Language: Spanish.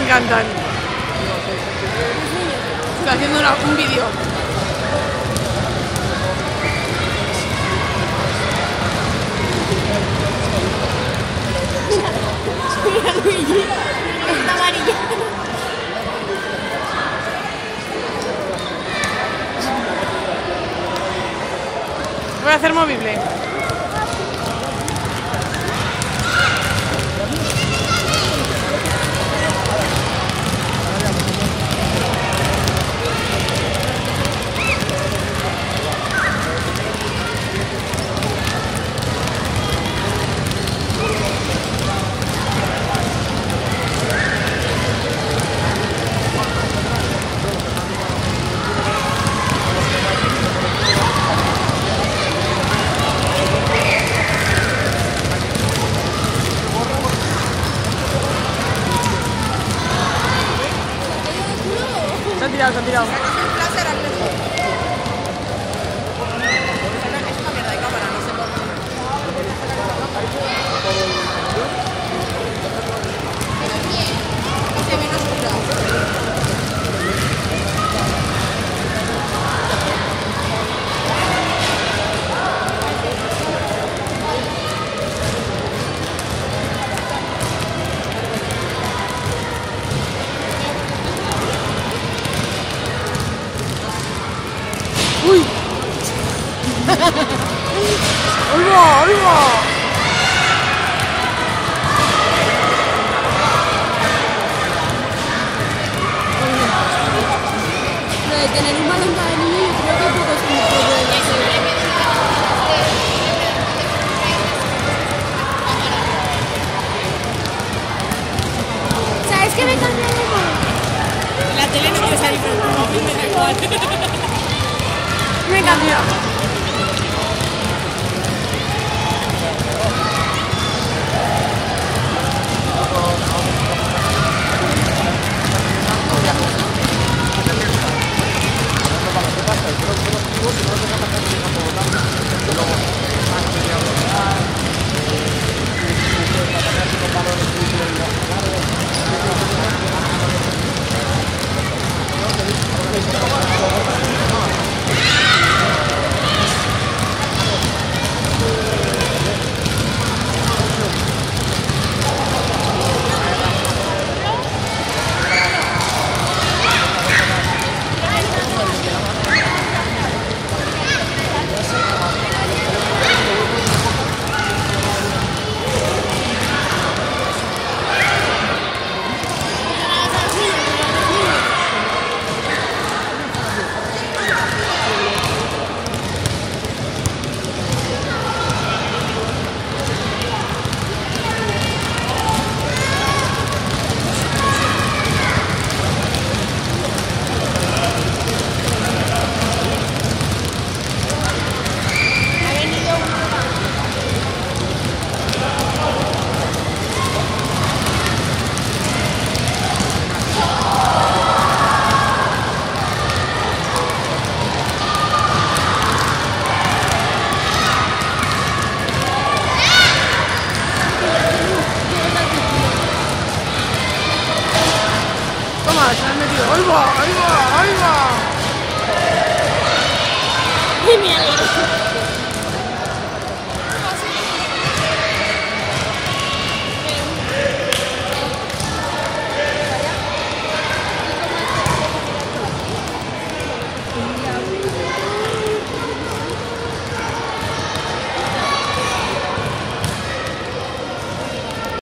encantan. Estoy haciendo un vídeo. Mira, Luigi, está amarilla. Voy a hacer movible. Se han tirado, se han tirado. ¡Uy! ¡Oiga! ¡Oiga! Lo de tener un balón para niño, yo creo que poco es un problema. ¿Sabes qué me cambió de móvil? La tele no quiere salir, pero el móvil me da igual. Me cambió. Se han metido. ¡Ahí va! ¡Ahí